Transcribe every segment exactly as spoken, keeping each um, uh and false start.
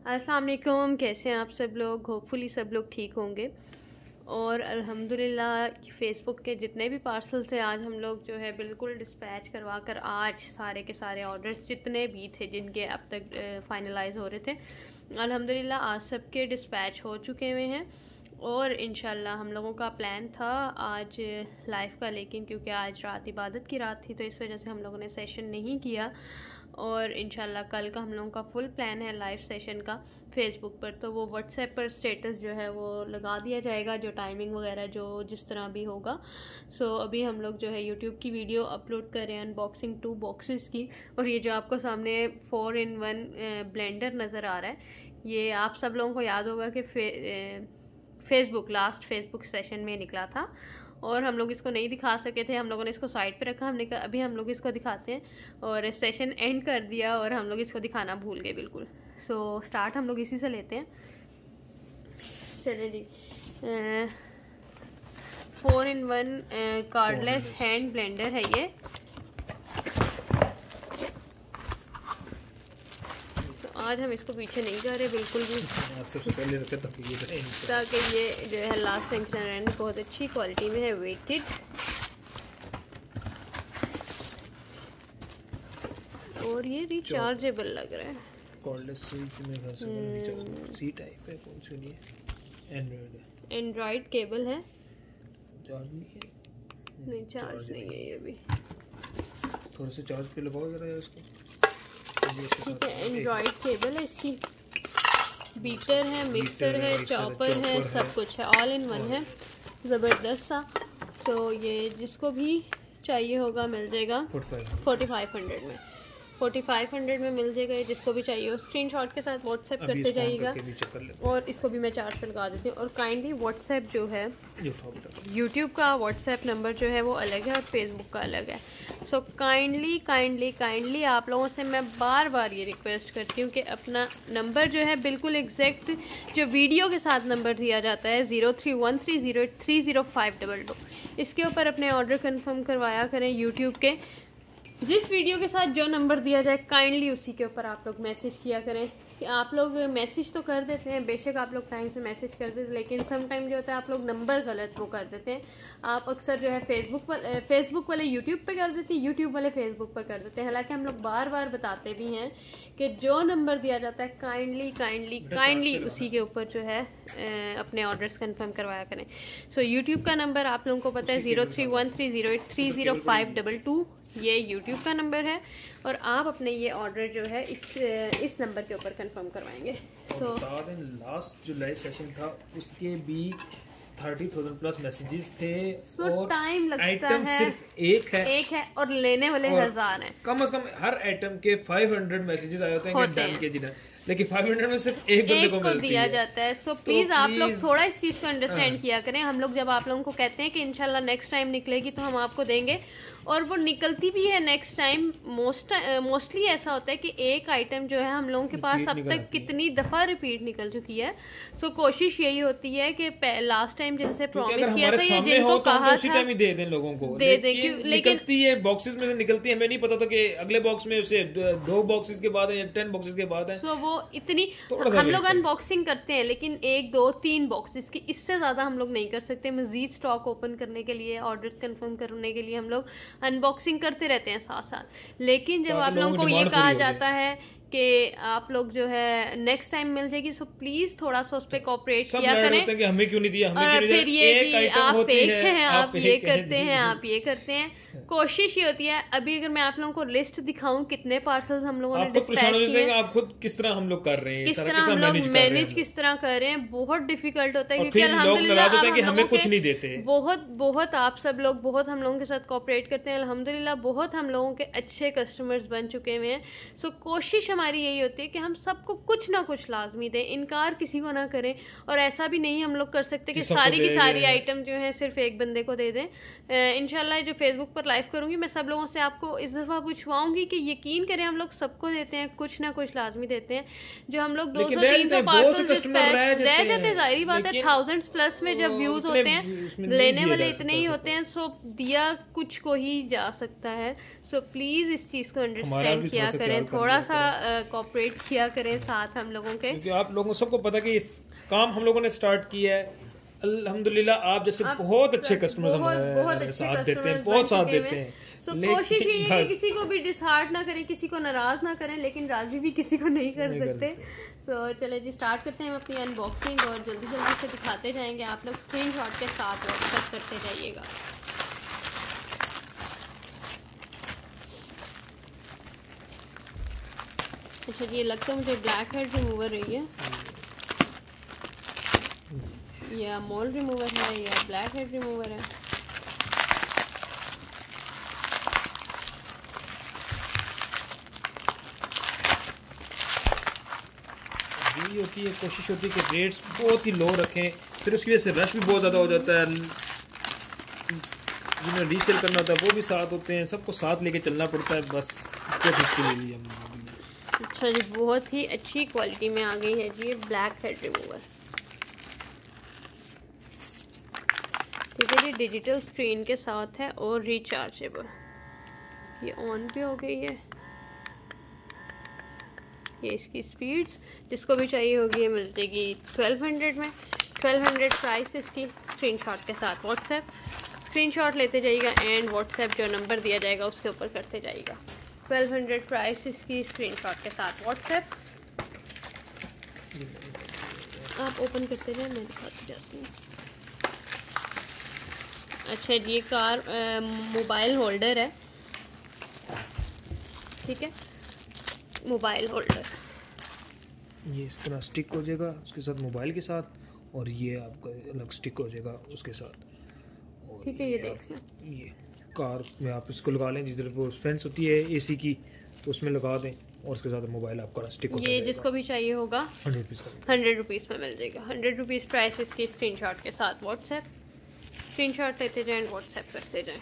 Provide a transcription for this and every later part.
अस्सलाम वालेकुम, कैसे हैं आप सब लोग। होपफुली सब लोग ठीक होंगे। और अल्हम्दुलिल्लाह फ़ेसबुक के जितने भी पार्सल थे आज हम लोग जो है बिल्कुल डिस्पैच करवा कर आज सारे के सारे ऑर्डर्स जितने भी थे जिनके अब तक फाइनलाइज हो रहे थे अल्हम्दुलिल्लाह आज सबके डिस्पैच हो चुके हुए हैं। और इंशाल्लाह हम लोगों का प्लान था आज लाइव का, लेकिन क्योंकि आज रात इबादत की रात थी तो इस वजह से हम लोगों ने सेशन नहीं किया। और इंशाल्लाह कल का हम लोगों का फुल प्लान है लाइव सेशन का फेसबुक पर, तो वो व्हाट्सएप पर स्टेटस जो है वो लगा दिया जाएगा, जो टाइमिंग वगैरह जो जिस तरह भी होगा। सो so, अभी हम लोग जो है यूट्यूब की वीडियो अपलोड कर रहे हैं अनबॉक्सिंग टू बॉक्सेस की। और ये जो आपको सामने फोर इन वन ब्लेंडर नज़र आ रहा है, ये आप सब लोगों को याद होगा कि फे, फेसबुक लास्ट फेसबुक सेशन में निकला था और हम लोग इसको नहीं दिखा सके थे। हम लोगों ने इसको साइड पे रखा, हमने कहा अभी हम लोग इसको दिखाते हैं, और सेशन एंड कर दिया और हम लोग इसको दिखाना भूल गए बिल्कुल। सो so, स्टार्ट हम लोग इसी से लेते हैं। चलिए जी, four in one cordless hand blender है ये। आज हम इसको पीछे नहीं जा रहे बिल्कुल भी, सबसे पहले रखे ताकि ये जो है लास्ट टाइम बहुत अच्छी क्वालिटी में है, वेटेड। और ये रिचार्जेबल लग रहा है। कॉर्डलेस स्विच में घर से सी टाइप है, कौन सी है? एंड्रॉइड है। एंड्रॉइड केबल है, चार्ज नहीं है। नहीं चार्ज नहीं है ये भी। थोड़ा सा चार्ज पे लगाओ जरा इसको। ठीक है, एंड्रॉइड केबल है इसकी, बीटर है, मिक्सर है, चॉपर है, सब कुछ है, ऑल इन वन है, ज़बरदस्त सा। तो ये जिसको भी चाहिए होगा मिल जाएगा फोर्टी फाइव हंड्रेड में फोर्टी फाइव हंड्रेड में मिल जाएगा। ये जिसको भी चाहिए हो स्क्रीनशॉट के साथ व्हाट्सएप करते जाइएगा। और इसको भी मैं चार्ज पे लगा देती हूँ। और काइंडली व्हाट्सएप जो है यूट्यूब का व्हाट्सएप नंबर जो है वो अलग है और फेसबुक का अलग है। सो काइंडली काइंडली काइंडली आप लोगों से मैं बार बार ये रिक्वेस्ट करती हूँ कि अपना नंबर जो है बिल्कुल एग्जैक्ट जो वीडियो के साथ नंबर दिया जाता है zero three one three zero eight three zero five double two, इसके ऊपर अपने ऑर्डर कंफर्म करवाया करें। यूट्यूब के जिस वीडियो के साथ जो नंबर दिया जाए काइंडली उसी के ऊपर आप लोग मैसेज किया करें। कि आप लोग मैसेज तो कर देते हैं, बेशक आप लोग टाइम से मैसेज कर देते हैं, लेकिन सम टाइम जो होता है आप लोग नंबर गलत वो कर देते हैं। आप अक्सर जो है फेसबुक पर फेसबुक वाले यूट्यूब पे कर देते हैं, यूट्यूब वाले फेसबुक पर कर देते हैं। हालांकि हम लोग बार बार बताते भी हैं कि जो नंबर दिया जाता है काइंडली काइंडली काइंडली उसी के ऊपर जो है अपने ऑर्डर्स कन्फर्म करवाया करें। सो यूट्यूब का नंबर आप लोगों को पता है zero three one three zero eight three zero five double two, ये यूट्यूब का नंबर है। और आप अपने ये ऑर्डर जो है इस इस नंबर के ऊपर कंफर्म करवाएंगे। सो so, लास्ट जो लाइव सेशन था उसके भी थर्टी थाउजेंड प्लस मैसेजेस थे। so, और टाइम लगता आइटम है सिर्फ एक है एक है और लेने वाले हजार हैं। कम से कम हर आइटम के फाइव हंड्रेड मैसेजेस आए होते हैं, डन के जिन्हें, लेकिन फाइव हंड्रेड में सिर्फ एक बंदे को मिलती दिया है। जाता है। सो so, प्लीज आप लोग थोड़ा इस चीज को अंडरस्टैंड किया करें। हम लोग जब आप लोगों को कहते हैं कि इंशाल्लाह नेक्स्ट टाइम निकलेगी तो हम आपको देंगे, और वो निकलती भी है नेक्स्ट टाइम। मोस्ट मोस्टली ऐसा होता है कि एक आइटम जो है हम लोगों के पास अब तक कितनी दफा रिपीट निकल चुकी है। सो so, कोशिश यही होती है कि लास्ट टाइम जिनसे प्रॉमिस किया था, ये जिनको कहा उसी टाइम ही दे दें लोगों को, दे दे लेकिन निकलती है बॉक्सेस में से निकलती है। हमें नहीं पता था कि अगले बॉक्स में उसे दो बॉक्सेस के बाद है या टेन बॉक्सेस के बाद है। सो so, वो इतनी हम लोग अनबॉक्सिंग करते हैं लेकिन एक दो तीन बॉक्सेस की, इससे ज्यादा हम लोग नहीं कर सकते। मजीद स्टॉक ओपन करने के लिए, ऑर्डर्स कंफर्म करने के लिए हम लोग अनबॉक्सिंग करते रहते हैं साथ साथ। लेकिन जब आप लोगों को ये कहा जाता है कि आप लोग जो है नेक्स्ट टाइम मिल जाएगी, सो प्लीज थोड़ा सा उस पर कोऑपरेट किया करें। कि हमें क्यों नहीं दिया, हमें क्यों नहीं फिर ये जी आप फेक हैं, आप ये करते हैं, आप ये करते हैं। कोशिश ये होती है, अभी अगर मैं आप लोगों को लिस्ट दिखाऊं कितने पार्सल्स हम लोगों ने डिस्पैच किए हैं, आप खुद किस तरह हम लोग कर रहे हैं, किस तरह हम लोग मैनेज किस तरह कर रहे हैं, बहुत डिफिकल्ट होता है। क्योंकि अल्हम्दुलिल्लाह हमें कुछ नहीं देते, बहुत बहुत आप सब लोग बहुत हम लोगों के साथ कोऑपरेट करते हैं। अल्हम्दुलिल्लाह बहुत हम लोगों के अच्छे कस्टमर्स बन चुके हुए हैं। सो कोशिश हमारी यही होती है कि हम सबको कुछ ना कुछ लाजमी दें, इनकार किसी को ना करें। और ऐसा भी नहीं हम लोग कर सकते कि सारी की सारी आइटम जो है सिर्फ एक बंदे को दे दें। इंशाल्लाह जो फेसबुक पर लाइव करूंगी मैं सब लोगों से आपको इस दफा पूछवाऊंगी कि यकीन करें हम लोग सबको देते हैं, कुछ ना कुछ लाजमी देते हैं। जो हम लोग दो सौ तीन सौ पार्सल रह जाते हैं, जाहिर बात है थाउजेंड्स प्लस में जब व्यूज होते हैं, लेने वाले इतने ही होते हैं। सो दिया कुछ को ही जा सकता है। सो प्लीज इस चीज को अंडरस्टैंड किया करें, थोड़ा सा कोऑपरेट किया करें साथ हम लोगों के, क्योंकि आप लोगों सबको पता कि इस काम हम लोगों ने स्टार्ट किया है। अल्हम्दुलिल्लाह आप जैसे आप बहुत अच्छे कस्टमर्स बहुत, हमारे बहुत अच्छे साथ देते हैं, customers बहुत बन साथ चुके देते हैं। हैं। So, लेकिन कोशिश ये है कि बस किसी को भी डिसहार्ट ना करें, किसी को नाराज ना करें, लेकिन राजी भी किसी को नहीं कर नहीं सकते। कर सो so, चले जी स्टार्ट करते हैं हम अपनी अनबॉक्सिंग और जल्दी जल्दी से दिखाते जाएंगे। आप लोग स्क्रीनशॉट के साथ व्हाट्सएप करते जाइएगा। अच्छा जी, ये लगता है मुझे ब्लैक हेड रिमूवर रही है, या मोल रिमूवर है या ब्लैक हेड रिमूवर है। यही होती है, कोशिश होती है कि रेट्स बहुत ही लो रखें, फिर उसकी वजह से रश भी बहुत ज़्यादा हो जाता है। जिन्हें रीसेल करना होता है वो भी साथ होते हैं, सबको साथ लेके चलना पड़ता है। बस ले ली हमने। अच्छा जी, बहुत ही अच्छी क्वालिटी में आ गई है जी ये ब्लैक हेड रिमूवर। ठीक है जी, डिजिटल स्क्रीन के साथ है और रिचार्जेबल। ये ऑन भी हो गई है। ये इसकी स्पीड्स, जिसको भी चाहिए होगी ये मिल जाएगी ट्वेल्व हंड्रेड में। ट्वेल्व हंड्रेड प्राइस इसकी, स्क्रीनशॉट के साथ व्हाट्सएप। स्क्रीनशॉट लेते जाइएगा एंड व्हाट्सएप जो नंबर दिया जाएगा उसके ऊपर करते जाइएगा। ट्वेल्व हंड्रेड प्राइस इसकी, स्क्रीनशॉट के साथ व्हाट्सएप। आप ओपन करते जाए, मैं दिखाती जाती हूँ। अच्छा जी, ये कार मोबाइल होल्डर है। ठीक है, मोबाइल होल्डर ये इस तरह स्टिक हो जाएगा उसके साथ, मोबाइल के साथ, और ये आपका अलग स्टिक हो जाएगा उसके साथ। ठीक है, ये देख लें। ये कार में आप इसको लगा लें, जिस तरह वो फेंस होती है एसी की, तो उसमें लगा दें और उसके साथ मोबाइल आपका स्टिक होता ये जिसको भी चाहिए होगा हंड्रेड रुपीज़ का हंड्रेड रुपीज़ में मिल जाएगा। हंड्रेड रुपीज़ प्राइस इसकी, स्क्रीनशॉट के साथ व्हाट्सएप। स्क्रीनशॉट लेते जाएं, व्हाट्सएप करते जाएं।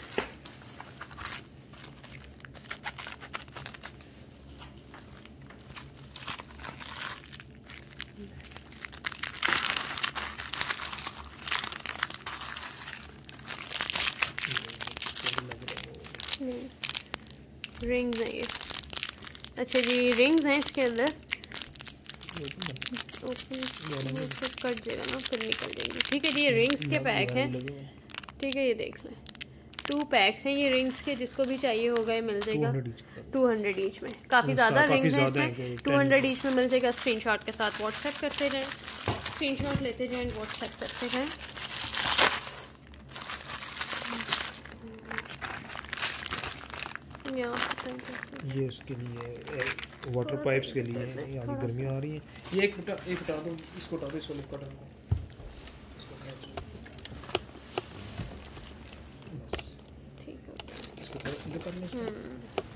रिंग्स हैं ये। अच्छा जी, रिंग्स हैं इसके अंदर। ओपन कट जाएगा ना, फिर निकल जाएंगे। ठीक है जी, ये रिंग्स के पैक हैं। ठीक है, ये देख लें, टू पैक्स हैं ये रिंग्स के। जिसको भी चाहिए होगा ये मिल जाएगा टू हंड्रेड ईच में। काफ़ी ज़्यादा रिंग्स हैं इसमें, टू हंड्रेड ईच में मिल जाएगा। स्क्रीनशॉट के साथ व्हाट्सएप करते जाएं, स्क्रीनशॉट लेते जाएं, व्हाट्सएप करते जाएं। ये उसके लिए वाटर पाइप्स के लिए है, ये आगे गर्मियाँ आ रही हैं। ये एक हटा एक हटा दो, इसको हटा दो, इसको लिप कटर को ठीक है, इसको बंद कर लें।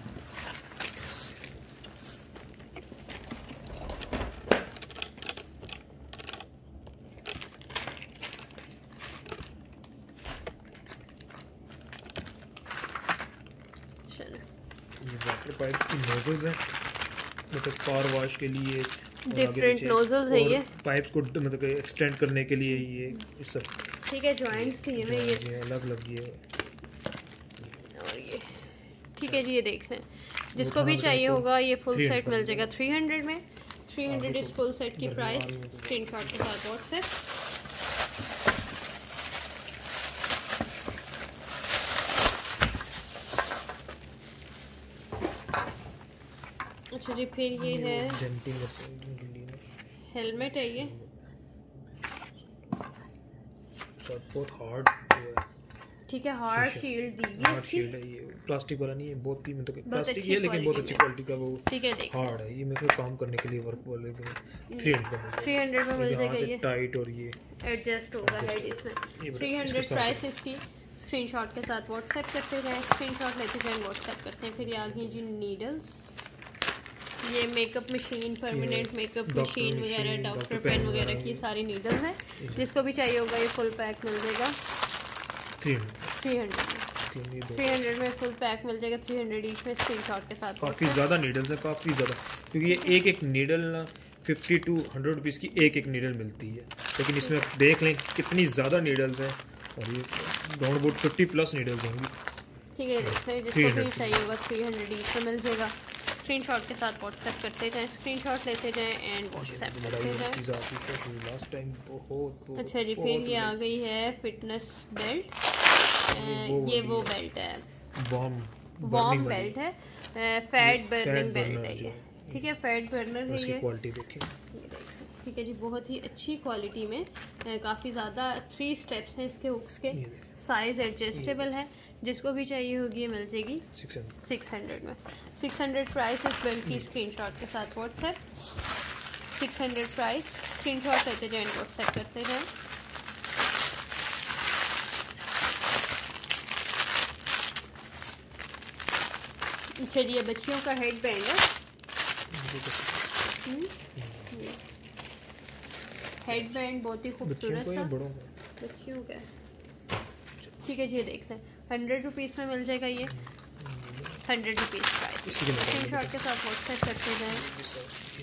ये वाटर पाइप्स की नोजल्स हैं, मतलब कार वॉश के लिए डिफरेंट नोजल्स हैं। ये पाइप्स को मतलब एक्सटेंड करने के लिए ये इस सब। ठीक है, जॉइंट्स थी में ये अलग अलग ये और ये। ठीक है जी, ये देख लें, जिसको भी चाहिए होगा ये फुल सेट मिल जाएगा थ्री हंड्रेड में। थ्री हंड्रेड इस फुल सेट की प्राइस, स्क्रीनशॉट के साथ व्हाट्सएप। अच्छा जी, फिर ये है हेलमेट है। ये बहुत हार्ड ठीक है, हार्ड शील्ड दी है। हार्ड शील्ड है, ये प्लास्टिक वाला नहीं है, बहुत ही मतलब प्लास्टिक ही है लेकिन बहुत अच्छी क्वालिटी का वो। ठीक है, देख हार्ड है ये, मेरे को काम करने के लिए वर्क वाले थ्री हंड्रेड थ्री हंड्रेड में मिल जाएगा। ये टाइट और ये एडजस्ट होगा हेड इसमें। थ्री हंड्रेड प्राइस इसकी, स्क्रीनशॉट के साथ व्हाट्सएप करते जाएं, स्क्रीनशॉट लेते जाएं, व्हाट्सएप करते हैं। फिर ये आ गई जी नीडल्स। ये makeup machine, permanent makeup machine वगैरह, डॉक्टर पेन वगैरह की सारी नीडल्स हैं। जिसको भी चाहिए होगा ये फुल पैक मिल जाएगा थ्री हंड्रेड में। थ्री हंड्रेड में फुल पैक मिल जाएगा, थ्री हंड्रेड ईच में, स्क्रीनशॉट के साथ। काफ़ी ज़्यादा नीडल्स है, काफ़ी ज़्यादा, क्योंकि ये एक एक नीडल ना फिफ्टी टू हंड्रेड रुपीज़ की एक एक नीडल मिलती है, लेकिन इसमें आप देख लें कितनी ज़्यादा नीडल्स हैं, और ये round about fifty plus needles होंगी। ठीक है, जिसको भी चाहिए होगा थ्री हंड्रेड ईच में मिल जाएगा। स्क्रीनशॉट के साथ व्हाट्सएप करते जाएं, स्क्रीनशॉट लेते जाएं एंड व्हाट्सएप करते जाएं। अच्छा जी, फिर ये आ गई है फिटनेस बेल्ट। ये वो बेल्ट है, वार्म बेल्ट है, फैट बर्निंग बेल्ट है ये, ठीक है, फैट बर्नर है ये। क्वालिटी देखें, ठीक है जी, बहुत ही अच्छी क्वालिटी में, काफ़ी ज़्यादा थ्री स्टेप्स हैं इसके हुक्स के, साइज़ एडजस्टेबल है, जिसको भी चाहिए होगी ये मिल जाएगी सिक्स हंड्रेड में। सिक्स हंड्रेड प्राइस इस बेल्ट की, स्क्रीनशॉट के साथ WhatsApp. Six hundred price, screenshot लेते जाएं, व्हाट्सएप करते जाएं। अच्छा जी, ये बच्चियों का हेड बैंड है, हेड बैंड बहुत ही खूबसूरत सा, बच्चियों का, ठीक है जी। ये देख लें, हंड्रेड रुपीज़ में मिल जाएगा ये, हंड्रेड रुपीज़ प्राइस। स्क्रीनशॉट के साथ व्हाट्सएप करते जाएं।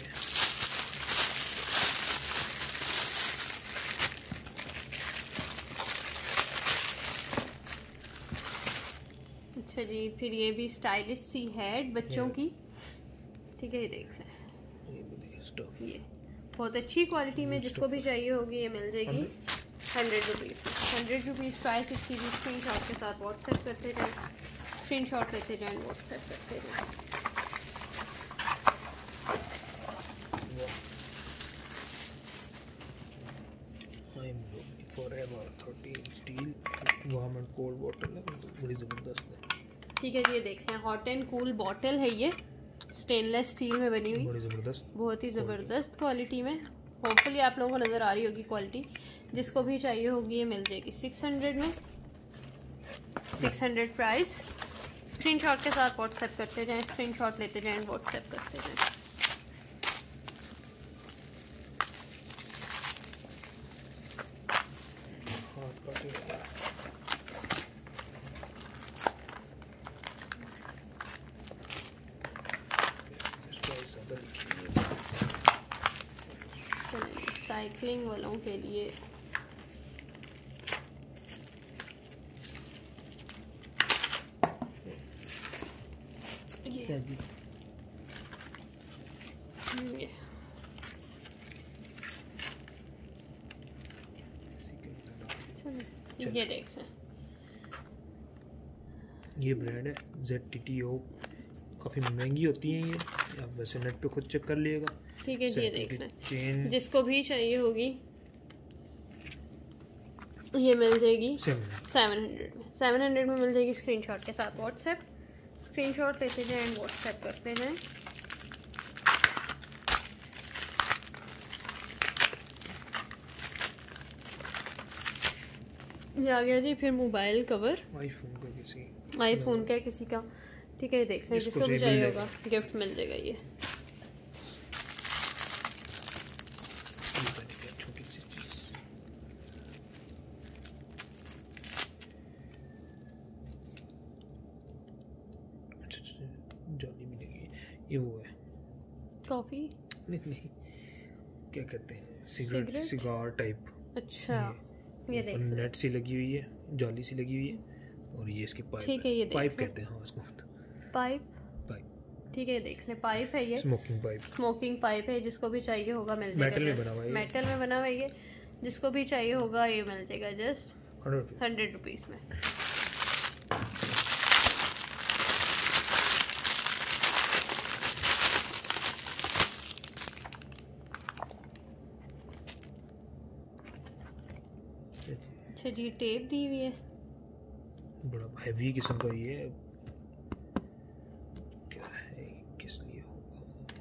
अच्छा जी, फिर ये भी स्टाइलिश सी हेड बच्चों की, ठीक है, ये देख लें, ये बहुत अच्छी क्वालिटी में, जिसको भी चाहिए होगी ये मिल जाएगी hundred rupees. Hundred rupees price इसकी भी, स्क्रीनशॉट के साथ व्हाट्सएप करते जाएं, स्क्रीनशॉट लेते जाएं, व्हाट्सएप करते जाएं। ठीक है जी, ये देख लें, हॉट एंड कूल बॉटल है ये, स्टेनलेस स्टील में बनी हुई, जबरदस्त, बहुत ही ज़बरदस्त क्वालिटी में। होपफुली आप लोगों को नज़र आ रही होगी क्वालिटी, जिसको भी चाहिए होगी ये मिल जाएगी सिक्स हंड्रेड में। सिक्स हंड्रेड प्राइस, स्क्रीनशॉट के साथ व्हाट्सएप करते जाएं, स्क्रीनशॉट लेते जाएं, व्हाट्सएप करते जाएं। साइकिलिंग वालों के लिए ये, ये। ये देख लें, ये ब्रांड है जेड टी टी ओ, काफ़ी महंगी होती हैं ये, आप वैसे नेट पे खुद चेक कर लिएगा। ठीक है जी, ये देख लें, चेन जिसको भी चाहिए होगी ये मिल जाएगी सेवन हंड्रेड में। सेवन हंड्रेड में मिल जाएगी, स्क्रीनशॉट के साथ व्हाट्सएप। स्क्रीनशॉट लेते जाएं एंड व्हाट्सएप करते हैं। ये आ गया जी फिर मोबाइल कवर, आईफोन का किसी आईफोन का किसी का, ठीक है, देख लें, जिसको भी चाहिए होगा गिफ्ट मिल जाएगा ये। छोटी सी चीज, अच्छा अच्छा, जाली मिलेगी, ये वो है कॉफी, नहीं नहीं क्या कहते हैं, सिगरेट, सिगार टाइप। अच्छा, ये देख, नेट सी लगी हुई है, जाली सी लगी हुई है, और ये इसकी पाइप, ठीक है, ये पाइप कहते हैं, हाँ इसको पाइप, पाइप, ठीक है, देख ले, पाइप है ये, स्मोकिंग पाइप, स्मोकिंग पाइप है, जिसको भी चाहिए होगा मिल जाएगा। मेटल में बना हुआ है, मेटल में बना हुआ है ये, जिसको भी चाहिए होगा ये मिल जाएगा जस्ट हंड्रेड रुपीज़ में। अच्छा जी, टेप दी हुई है, बड़ा हैवी किस्म का ये क्या है, किस लिए होगा,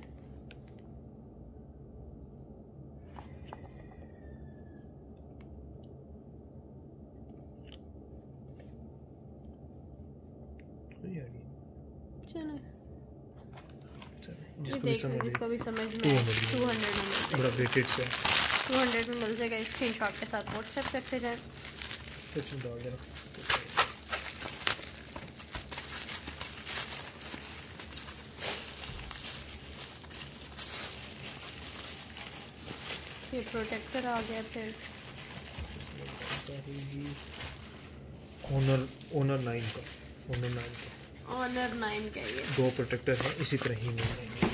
चलो जिसको भी समझ, जिसको भी समझ में टू हंड्रेड में बड़ा वेटेड से टू हंड्रेड में मिल जाएगा। स्क्रीनशॉट के साथ व्हाट्सएप करते जाएं। इसमें डाल देना, ये प्रोटेक्टर आ गया फिर, ओनर ओनर नाइन का, ओनर नाइन का ऑनर नाइन का ये दो प्रोटेक्टर है, इसी तरह ही मिल जाएंगे।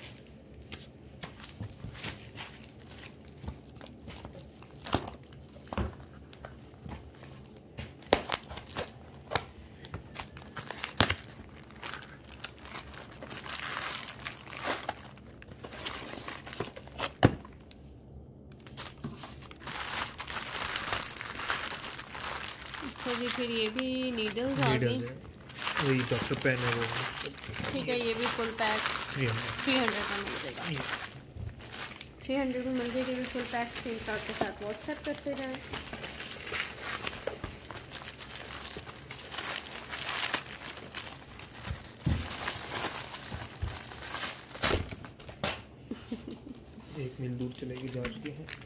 जी फिर ये भी नीडल्स आ गई, वही डॉक्टर पेन है वो। ठीक है, ये भी फुल पैक थ्री हंड्रेड में मिल जाएगा। थ्री हंड्रेड में मिल जाएगी भी फुल पैक। स्क्रीन शॉट के साथ व्हाट्सएप करते जाएं। एक मील दूर चलेगी जांच की है।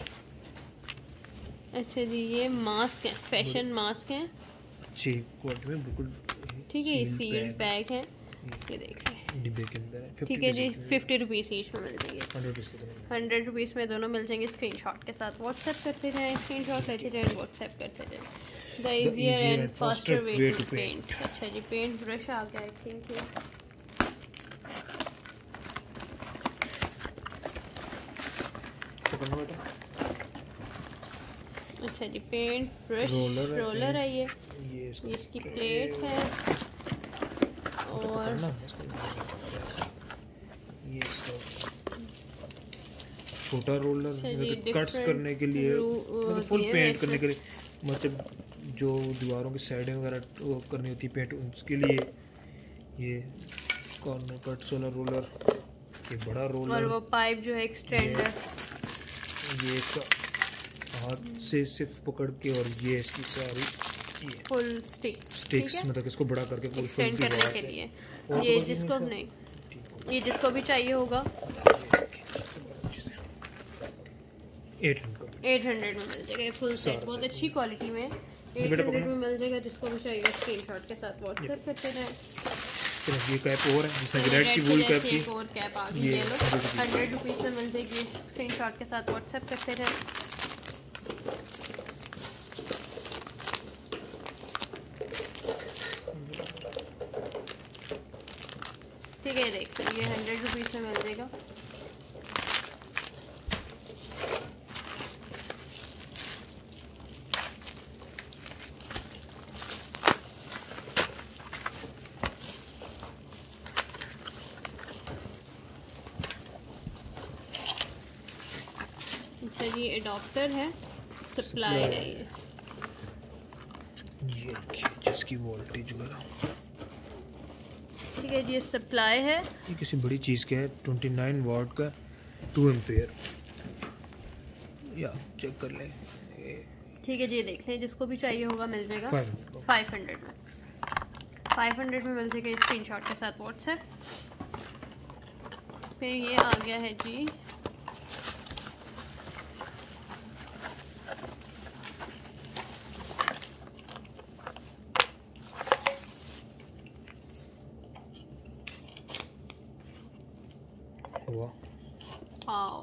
अच्छा जी, ये मास्क है, फैशन मास्क है, अच्छी क्वालिटी में बिल्कुल ठीक है। सील पैक है, ये देख लें डिब्बे के अंदर है। ठीक है जी, फिफ्टी रुपीज़ ईच में मिल जाएंगे। हंड्रेड रुपीज़ के दोनों हंड्रेड रुपीज़ में दोनों मिल जाएंगे। स्क्रीनशॉट के साथ व्हाट्सएप करते जाएं, स्क्रीनशॉट लेते जाएं, व्हाट्सएप करते जाएं। The easier and faster way to paint. अच्छा जी, पेंट ब्रश आ गया आई थिंक ये। पकड़ना बेटा। अच्छा जी, पेंट ब्रश रोलर है, रोलर है ये ये इसका ये इसकी प्लेट है और ये इसका छोटा रोलर अच्छा जी, मतलब कट्स different करने के लिए, रू- मतलब वो फुल दिए पेंट हैं करने के लिए, मतलब जो दीवारों की साइडें वगैरह वो करनी होती है पेंट, उसके लिए ये कॉर्नर कट्स वाला रोलर, ये बड़ा और रोलर, वो पाइप जो है एक्सटेंडर। ये इसका हाथ से सिर्फ पकड़ के, और ये इसकी सारी ये फुल स्टिक्स स्टिक्स, मतलब इसको बड़ा करके फुल फुल एक्सटेंड करने के लिए। और ये तो जिसको नहीं, ये जिसको भी चाहिए होगा एट हंड्रेड एट हंड्रेड में मिल जाएगा। फुल सेट बहुत अच्छी क्वालिटी में एट हंड्रेड में मिल जाएगा। जिसको भी चाहिए स्क्रीनशॉट के साथ व्हाट्सएप करते रहें। ये कैप और है जिसमें चलिए, रेड की रेड वूल कलर कैप की की, एक और कैप आ गई, ये ये लो हंड्रेड रुपीज़ में मिल जाएगी। स्क्रीनशॉट के साथ व्हाट्सएप करते रहें। ठीक है, देखते हैं ये हंड्रेड रुपीज़ में मिल जाएगा। अच्छा जी, एडॉप्टर है, सप्लाई है ये ये देखिए जिसकी वोल्टेज वगैरह, ठीक है जी, ये सप्लाई है। ये किसी बड़ी चीज़ का है, ट्वेंटी नाइन वाट का, टू एम्पेयर, या चेक कर लें। ठीक है जी, देख लें, जिसको भी चाहिए होगा मिल जाएगा फाइव हंड्रेड में। फाइव हंड्रेड में मिल जाएगा स्क्रीनशॉट के साथ व्हाट्सएप। फिर ये आ गया है जी आओ,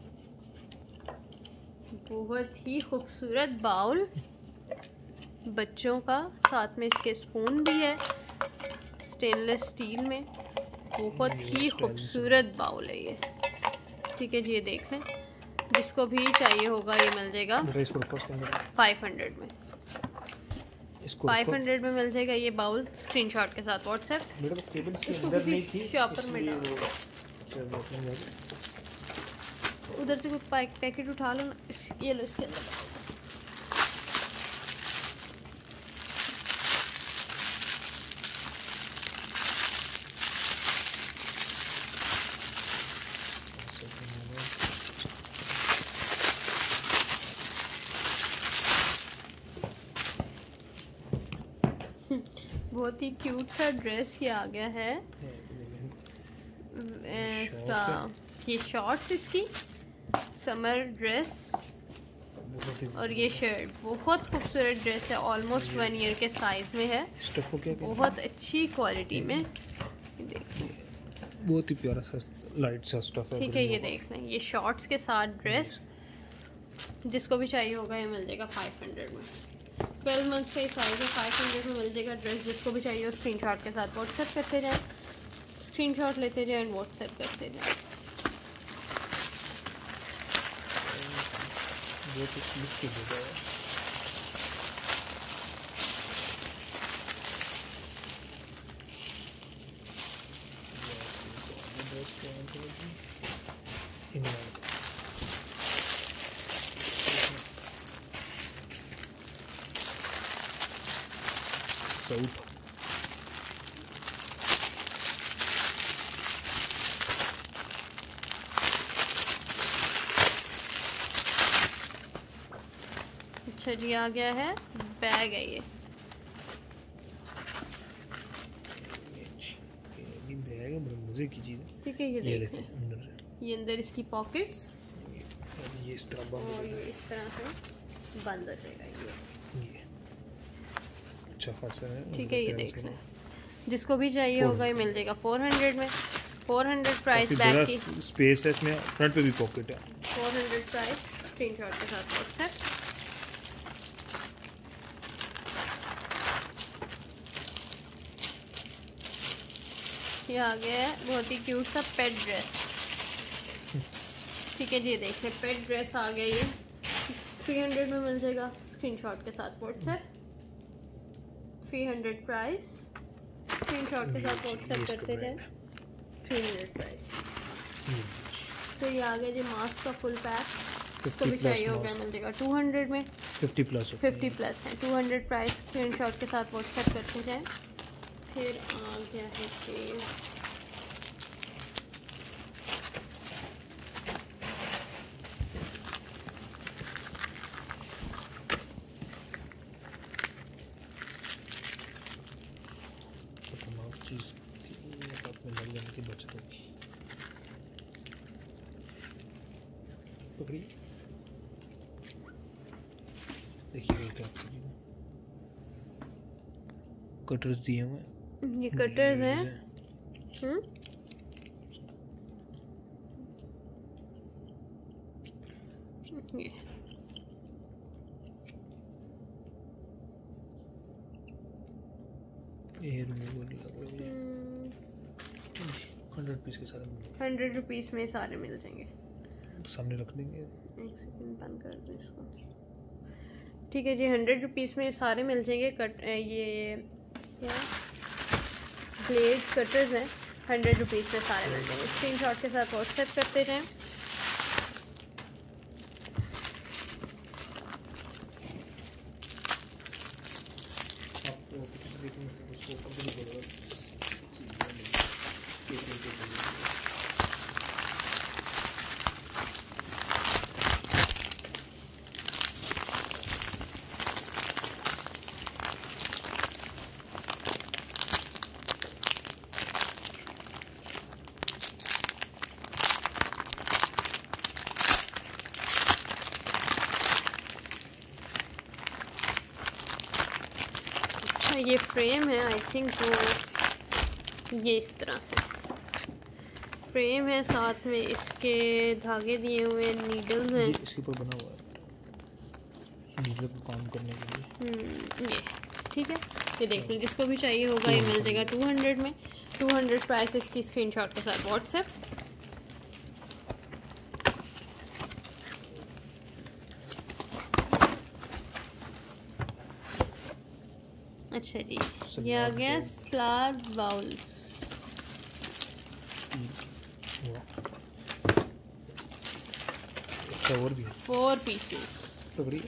बहुत ही खूबसूरत बाउल बच्चों का, साथ में इसके स्पून भी है स्टेनलेस स्टील में। बहुत ही खूबसूरत बाउल है ये, ठीक है जी, ये देख लें, जिसको भी चाहिए होगा ये मिल जाएगा फाइव हंड्रेड में। फाइव हंड्रेड में मिल जाएगा ये बाउल स्क्रीनशॉट के साथ व्हाट्सएप। इसको किसी शॉपर में डालो, उधर से कोई पैक पैकेट उठा लो ना, इस ये लो इसके अंदर। बहुत ही क्यूट सा ड्रेस ये आ गया है, ऐसा ये शॉर्ट्स इसकी समर ड्रेस, और ये शर्ट बहुत खूबसूरत ड्रेस है, ऑलमोस्ट वन ईयर के साइज में है, बहुत अच्छी क्वालिटी में, देखिए बहुत ही प्यारा सा लाइट सा स्टफ है। ठीक है, ये देख लें, ये शॉर्ट्स के साथ ड्रेस, जिसको भी चाहिए होगा ये मिल जाएगा फाइव हंड्रेड में। ट्वेल्व मंथ्स का साइज है, फाइव हंड्रेड में मिल जाएगा ड्रेस। जिसको भी चाहिए स्क्रीनशॉट के साथ व्हाट्सएप करते जाएं, स्क्रीनशॉट लेते जाएं एंड व्हाट्सएप करते जाएं। वो तो क्लिक के हो जाएगा। साउथ अच्छा जी, आ गया है, बैग है ये। बैग है, बड़े मजे की चीज़ है। ठीक है, ये ये देखें अंदर से, ये अंदर इसकी पॉकेट्स, ये इस तरह बंद हो और जाता ये है। इस तरह से बंद हो जाएगा ये। ये अच्छा खासा है। ठीक है, ये देख लें। जिसको भी चाहिए होगा ये मिल जाएगा फोर हंड्रेड में। फोर हंड्रेड प्राइस बैग की। स्पेस है इसमें, फ्रंट पे भी पॉकेट है। फोर हंड्रेड प्राइस, स्क्रीनशॉट के साथ व्हाट्सएप। ये आ गया है बहुत ही क्यूट सा पेट ड्रेस। ठीक है जी, ये देख ले, पेट ड्रेस आ गया ये। थ्री हंड्रेड में मिल जाएगा, स्क्रीनशॉट के साथ WhatsApp. Three hundred price, screenshot के साथ व्हाट्सएप करते जाए। Three hundred price. तो ये आ गया जी मास्क का फुल पैक। इसको भी चाहिए होगा मिल जाएगा टू हंड्रेड में। फिफ्टी प्लस फिफ्टी प्लस है। टू हंड्रेड प्राइस, स्क्रीनशॉट के साथ व्हाट्सएप करते जाएं। फिर आ गया है सेल। चीज़ में लग जाने की बचत होगी। पकड़ी, देखिए क्या कटर्स दिए हुए हैं। ये कटर्स हैं। हम्म ये ये रिमूवल लग रहा है। हंड्रेड रुपीज़ के सारे मिलेंगे। हंड्रेड रुपीज़ में सारे मिल जाएंगे। तो सामने रख देंगे। एक सेकंड बंद कर दो इसको। ठीक है जी, हंड्रेड रुपीज़ में सारे मिल जाएंगे। कट ये क्या ब्लेड कटर्स हैं, हंड्रेड रुपीज़ में सारे मिल जाएंगे। स्क्रीनशॉट के साथ व्हाट्सएप करते जाएं। ये फ्रेम है, आई थिंक वो ये इस तरह से फ्रेम है, साथ में इसके धागे दिए हुए हैं, नीडल्स हैं। इसके ऊपर बना हुआ है नीडल को काम करने के लिए। हम्म ये ठीक है, ये देख लीजिए। जिसको भी चाहिए होगा ये मिल जाएगा टू हंड्रेड में। टू हंड्रेड प्राइस इसकी, स्क्रीनशॉट के साथ व्हाट्सएप। अच्छा जी, ये आ गया सलाद बाउल्स। और भी फोर पीसेस, पकड़ी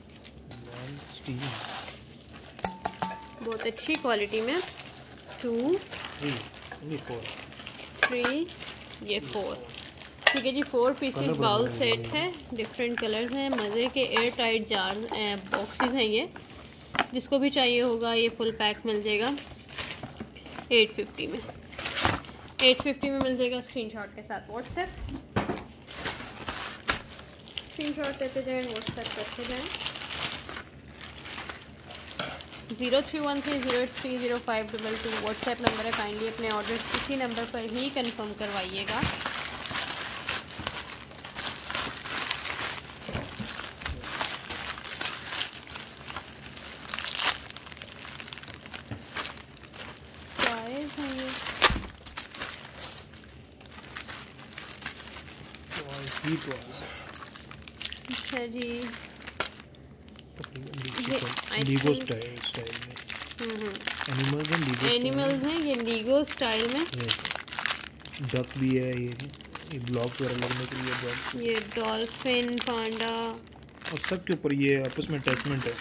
बहुत अच्छी क्वालिटी में। टू थ्री फोर थ्री ये फोर। ठीक है जी, फोर पीसेस बाउल सेट है, डिफरेंट कलर्स हैं, मज़े के एयर टाइट जार बॉक्सेस हैं ये। जिसको भी चाहिए होगा ये फुल पैक मिल जाएगा एट फिफ्टी में। एट फिफ्टी में मिल जाएगा, स्क्रीनशॉट के साथ व्हाट्सएप। स्क्रीनशॉट लेते जाएं, व्हाट्सएप करते जाएं। Zero three one three zero eight three zero five double two WhatsApp number है। काइंडली अपने ऑर्डर इसी नंबर पर ही कंफर्म करवाइएगा। अच्छा जी, लीगो स्टाइल स्टाइल में एनिमल्स हैं, लीगो एनिमल्स हैं ये लीगो स्टाइल में। डक भी है, ये ये ब्लॉक वगैरह लगने के लिए डक, ये डॉल्फिन, पांडा और सब के ऊपर ये आपस में अटैचमेंट है।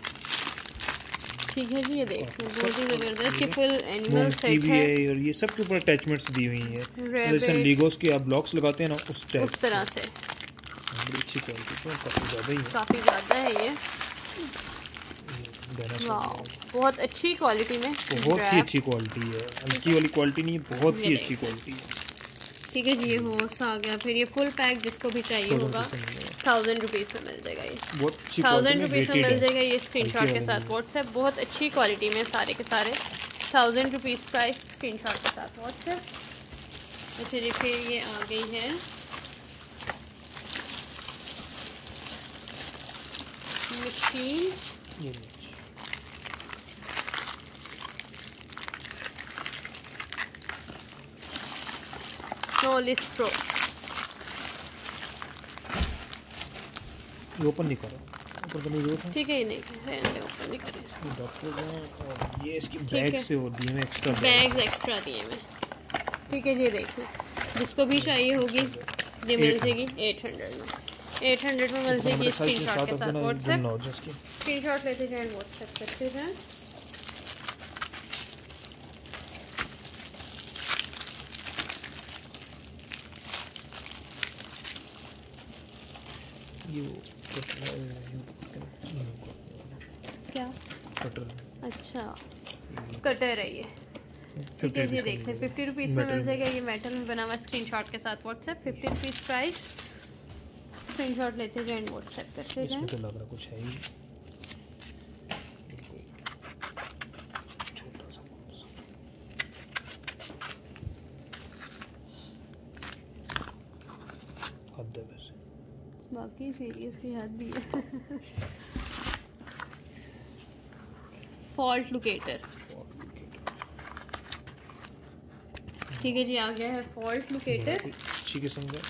ठीक है जी, ये देखो बहुत ही ज़बरदस्त, ये फुल एनिमल सेट भी है, है और ये सब के ऊपर अटैचमेंट्स दी हुई हैं, जैसे लीगोस के आप ब्लॉक्स लगाते हैं ना उस टाइप, उस तरह से। बड़ी अच्छी क्वालिटी है, काफ़ी ज़्यादा ही है, काफ़ी ज़्यादा है ये। वाह, बहुत अच्छी क्वालिटी में, बहुत ही अच्छी क्वालिटी है, हल्की वाली क्वालिटी नहीं है, बहुत ही अच्छी क्वालिटी है। ठीक है जी, ये हॉर्स आ गया। फिर ये फुल पैक जिसको भी चाहिए होगा थाउजेंड रुपीज़ में मिल जाएगा, ये बहुत अच्छी थाउजेंड रुपीज़ में मिल जाएगा ये स्क्रीनशॉट के साथ व्हाट्सएप। बहुत अच्छी क्वालिटी में सारे के सारे, थाउजेंड रुपीज़ प्राइस स्क्रीनशॉट के साथ व्हाट्सएप। अच्छा जी, फिर ये आ गई है मशीन, स्नोलिस्ट प्रो। ये ओपन नहीं करो, ऊपर करने की जरूरत है, ठीक है, ये नहीं है, ओपन नहीं करें। ये डॉक्टर हैं और ये इसकी बैग से और दिए में एक्स्ट्रा बैग्स एक्स्ट्रा दिए में। ठीक है जी, देखिए जिसको भी चाहिए होगी ये मिल जाएगी एट हंड्रेड में, एट हंड्रेड में मिल जाएगी स्क्रीनशॉट के साथ व्हाट्सएप। स्क्रीनशॉट लेते जाएं, व्हाट्सएप करते जाएं। क्या कटर, अच्छा कटर है ये। ठीक है जी, देख लें फिफ्टी रुपीज़ में मिल जाएगा, ये मेटल में बना हुआ स्क्रीनशॉट के साथ WhatsApp. Fifty rupees price, screenshot लेते जाएं, व्हाट्सएप करते जाएं। इसमें तो लग रहा कुछ है ही, छोटा सा हद है वैसे, बाकी सीरियस की हद भी है। फॉल्ट लोकेटर, ठीक है जी, आ गया है फॉल्ट लोकेटर। अच्छी किस्म का,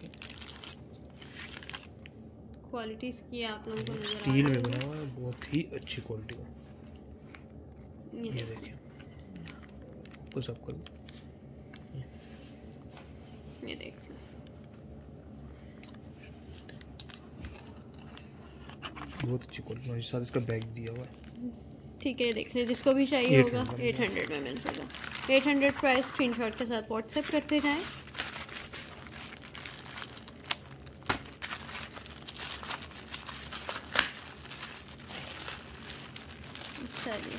क्वालिटी इसकी आप लोगों को नजर आ स्टील में बना हुआ है, बहुत ही अच्छी क्वालिटी का। ये देखिए को सब कर, ये देखिए बहुत अच्छी क्वालिटी है, साथ इसका बैग दिया हुआ है। ठीक है, देख लें जिसको भी चाहिए होगा एट हंड्रेड में मिल जाएगा। एट हंड्रेड प्राइस स्क्रीनशॉट के साथ व्हाट्सएप करते जाएं। चलिए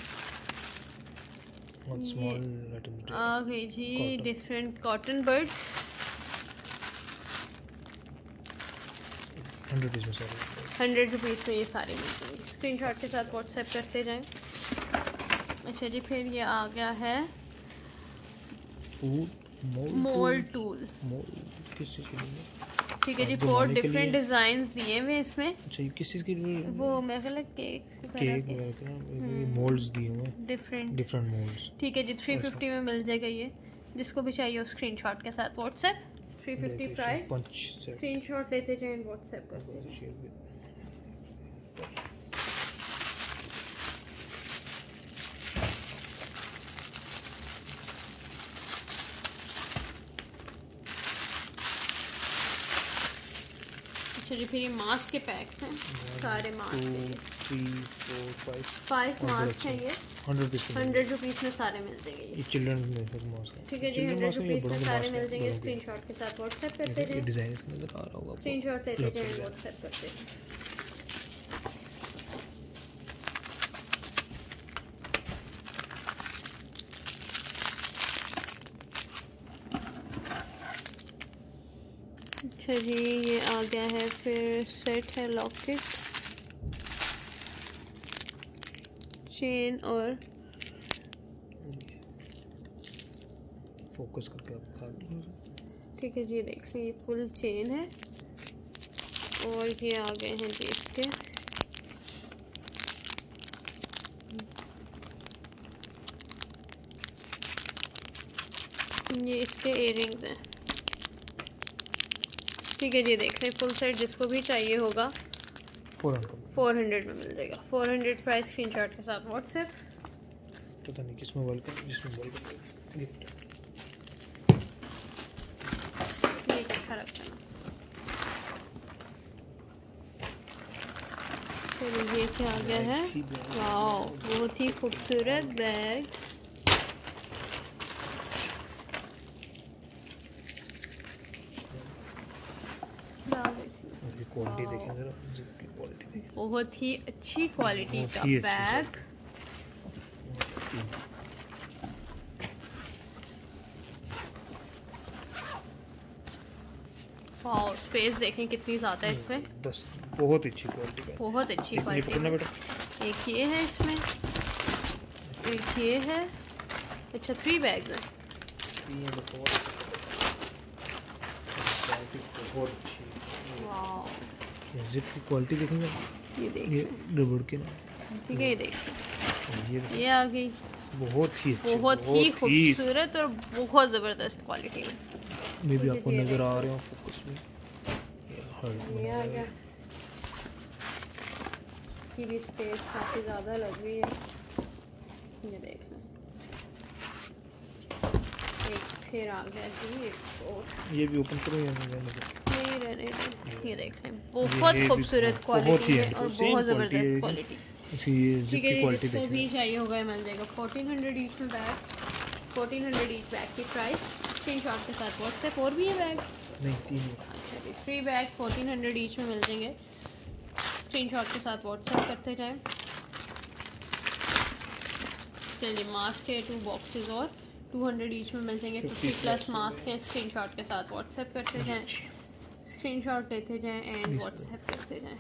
आ गई जी different cotton buds, hundred rupees में ये सारे मिल जाएंगे, स्क्रीनशॉट के साथ व्हाट्सएप करते जाएं। अच्छा जी, फिर ये आ गया है फूड मोल्ड टूल, किस चीज़ के लिए? ठीक है जी, फोर डिफरेंट डिज़ाइंस दिए हुए इसमें। अच्छा, ये किस चीज़ के लिए? वो मेरे ख्याल है केक केक वगैरह मोल्ड्स दिए हुए हैं, डिफरेंट डिफरेंट मोल्ड्स। ठीक है जी, थ्री फिफ्टी में मिल जाएगा ये, जिसको भी चाहिए हो स्क्रीनशॉट के साथ WhatsApp. Three fifty price, screenshot लेते जाएं, व्हाट्सएप करते जाएं। अच्छा जी, फिर ये मास्क के पैक्स हैं, सारे मास्क हैं, फाइव मास्क हैं ये, हंड्रेड रुपीज़ में सारे मिल जाएंगे ये चिल्ड्रन में मास्क। ठीक है जी, हंड्रेड रुपीज़ में सारे मिल जाएंगे, स्क्रीनशॉट के साथ व्हाट्सएप करते हैं। डिज़ाइन इसका नज़र आ रहा होगा, स्क्रीनशॉट लेते जाएं, व्हाट्सएप करते हैं। अच्छा जी, ये आ गया है, फिर सेट है लॉकेट, चेन और फोकस करके आप खा लो। ठीक है जी, देखिए ये फुल चेन है और ये आ गए हैं जी इसके ये इसके इयररिंग्स हैं। ठीक है जी, देख लें फुल सेट जिसको भी चाहिए होगा फोर हंड्रेड फोर हंड्रेड में मिल जाएगा। फोर हंड्रेड प्राइस स्क्रीनशॉट के साथ व्हाट्सएप। पता नहीं किस मोबाइल का, जिस मोबाइल का गिफ्ट ये अच्छा लगता है। चलिए ये क्या आ गया है, वाह बहुत ही खूबसूरत बैग। क्वालिटी देखें जरा, जिप की क्वालिटी देखें, बहुत ही अच्छी क्वालिटी का बैग। वाह स्पेस देखें कितनी ज़्यादा है इसमें, दस बहुत अच्छी क्वालिटी का, बहुत अच्छी क्वालिटी है। एक ये है इसमें, एक ये है, अच्छा थ्री बैग्स हैं। बहुत अच्छी, वाह जिप की क्वालिटी देखेंगे, ये देखिए, ये रबड़ के ना, ठीक है ये देखिए, ये ये आ गई, बहुत ही अच्छी, बहुत ही खूबसूरत और बहुत ज़बरदस्त क्वालिटी में। मे भी आपको नजर आ रहे हो फोकस में, ये आ गया, इसकी भी स्पेस काफ़ी ज़्यादा लग रही है, ये देख लें। एक फिर आ गया जी, एक और, ये भी ओपन करो या नहीं, नहीं रहने दें। ये देख लें बहुत खूबसूरत क्वालिटी है और बहुत ज़बरदस्त क्वालिटी। ठीक है जी, जिसको भी चाहिए होगा मिल जाएगा। फोर्टीन हंड्रेड ईच में bag, fourteen hundred each bag की प्राइस स्क्रीनशॉट के साथ व्हाट्सएप। और भी है बैग, नहीं तीन, अच्छा जी three bag fourteen hundred each में मिल जाएंगे, स्क्रीनशॉट के साथ व्हाट्सएप करते जाएं। चलिए मास्क है टू बॉक्सेस और टू हंड्रेड ईच में मिल जाएंगे, फिफ्टी प्लस मास्क है, स्क्रीनशॉट के साथ व्हाट्सएप करते जाएं, स्क्रीनशॉट लेते जाएं एंड व्हाट्सएप करते जाएं।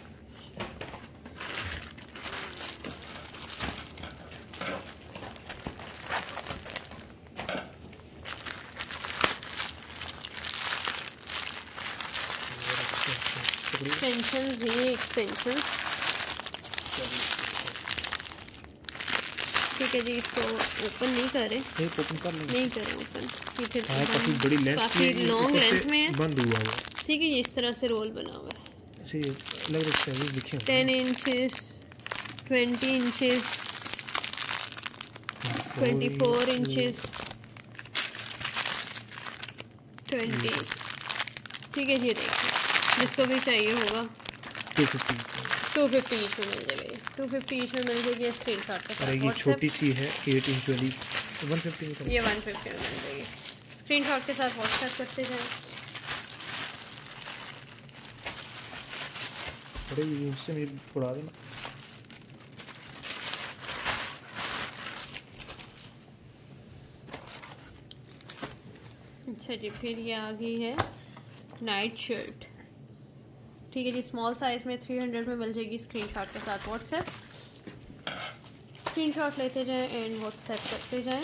एक्सटेंशंस, ये एक्सटेंशंस, ठीक है जी, इसको ओपन नहीं करें, एक ओपन कर लेंगे, नहीं करें ओपन, ठीक है काफी बड़ी लेंथ, काफी लॉन्ग लेंथ में है, बंद हुआ हुआ, ठीक है ये इस तरह से रोल बना हुआ है। अच्छा ये अलग अलग साइज लिखे हैं, ten inches, twenty inches, twenty four inches, twenty, ठीक है जी देखिए, जिसको भी चाहिए होगा two fifty two fifty each में मिल जाएगा, ये टू फिफ्टी ईच में मिल जाएगी स्क्रीन शॉट के साथ। ये छोटी सी है एट इंच वाली, वन फिफ्टी में, ये वन फिफ्टी में मिल जाएगी, स्क्रीन शॉट के साथ व्हाट्सएप करते जाएं। अरे ये इससे मेरी पड़ा देना, अच्छा जी फिर ये आ गई है नाइट शर्ट, ठीक है जी स्मॉल साइज में थ्री हंड्रेड में मिल जाएगी, स्क्रीनशॉट के साथ व्हाट्सएप, स्क्रीनशॉट लेते जाएं एंड व्हाट्सएप करते जाएं।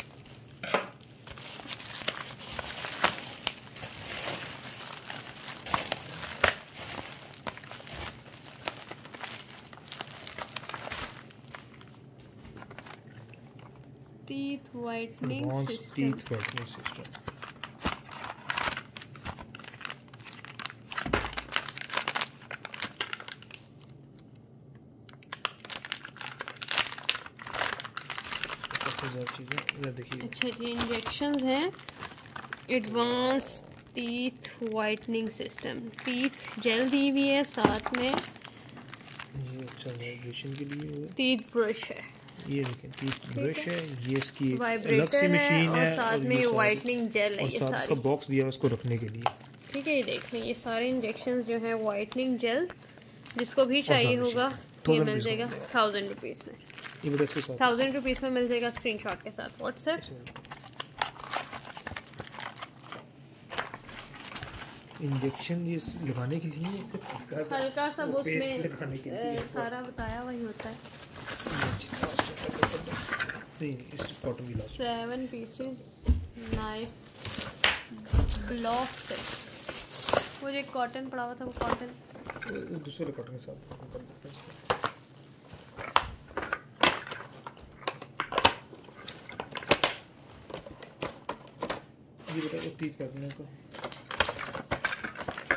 Teeth whitening system, teeth whitening system, अच्छा जी इंजेक्शंस हैं, advance teeth whitening system, teeth gel दी हुई है साथ में, ये अच्छा वाइब्रेशन के लिए, टीथ ब्रश है, ये देखें टीथ ब्रश है, ये इसकी अलग सी मशीन है और साथ में वाइटनिंग जेल है, ये सारा इसका बॉक्स दिया है उसको रखने के लिए, ठीक है ये देख लें, ये सारे इंजेक्शंस जो है वाइटनिंग जेल, जिसको भी चाहिए होगा ये मिल जाएगा थाउजेंड रुपीज़ में, थाउजेंड रुपीज़ में मिल जाएगा, स्क्रीनशॉट के साथ व्हाट्सएप। इंजेक्शन ये लगाने के लिए इससे हल्का सा हल्का सा वो उसमें लगाने के लिए सारा बताया वही होता है। नहीं इस कॉटन की last seven pieces knife block set, वो जो कॉटन पड़ा हुआ था वो कॉटन दूसरे कॉटन के साथ कर देते हैं। ये बेटा तीस करने को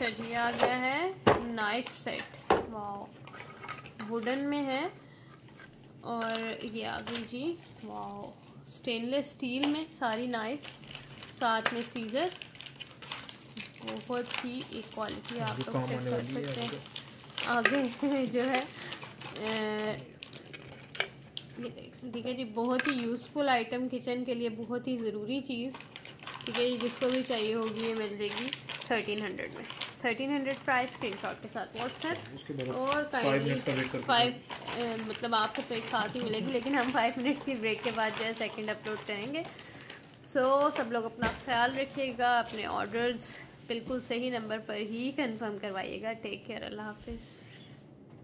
अच्छा जी, आ गया है नाइफ सेट। वाह, वुडन में है और ये आ गई जी। वाह, स्टेनलेस स्टील में सारी नाइफ, साथ में सीजर, बहुत ही एक क्वालिटी आप लोग चेक कर सकते हैं। आगे जो है ये ठीक है जी, बहुत ही यूज़फुल आइटम, किचन के लिए बहुत ही ज़रूरी चीज़। ठीक है, जिसको भी चाहिए होगी ये मिल जाएगी थर्टीन हंड्रेड में। थर्टीन हंड्रेड प्राइस स्क्रीनशॉट के साथ व्हाट्सएप और काइंडली फाइव मतलब आपको तो एक साथ ही मिलेगी, लेकिन हम फाइव मिनट्स की ब्रेक के बाद जो है सेकेंड अपलोड करेंगे। सो so, सब लोग अपना ख्याल रखिएगा, अपने ऑर्डर्स बिल्कुल सही नंबर पर ही कंफर्म करवाइएगा। टेक केयर, अल्लाह हाफिज़।